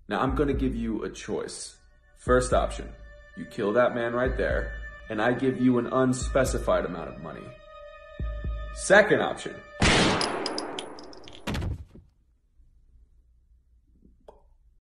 Now I'm gonna give you a choice. First option, you kill that man right there, and I give you an unspecified amount of money. Second option,